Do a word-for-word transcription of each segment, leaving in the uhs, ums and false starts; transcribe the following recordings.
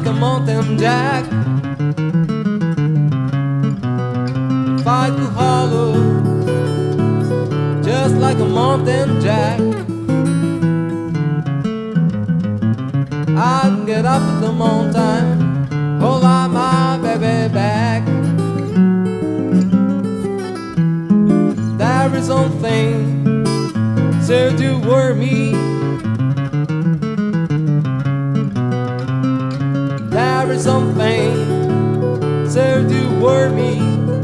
like a mountain jack. If I could hollow, just like a mountain jack, I'd get up at the mountain, hold on my baby back. There is something so do worry me. There is something so do worry me.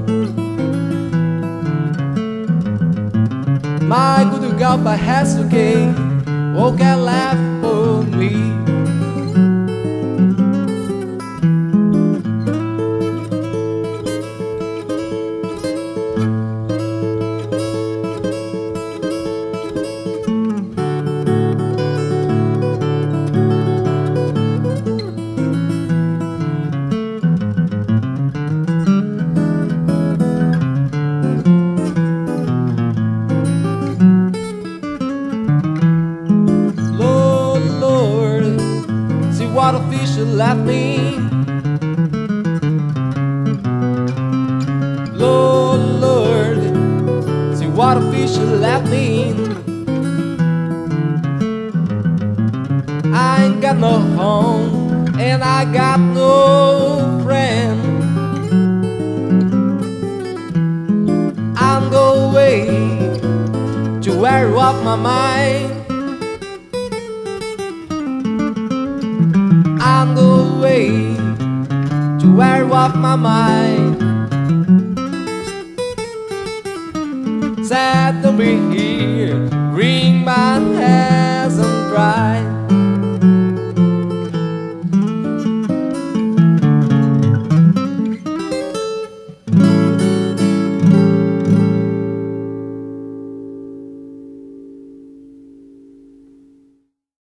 My good God, my head's okay. Walk and laugh for me. What a fish you left me. Lord, Lord, see what a fish you left me. I ain't got no home and I got no friend. I'm going away to wear off my mind. I'm going away to wear off my mind. Sad to be here, wring my hands and cry.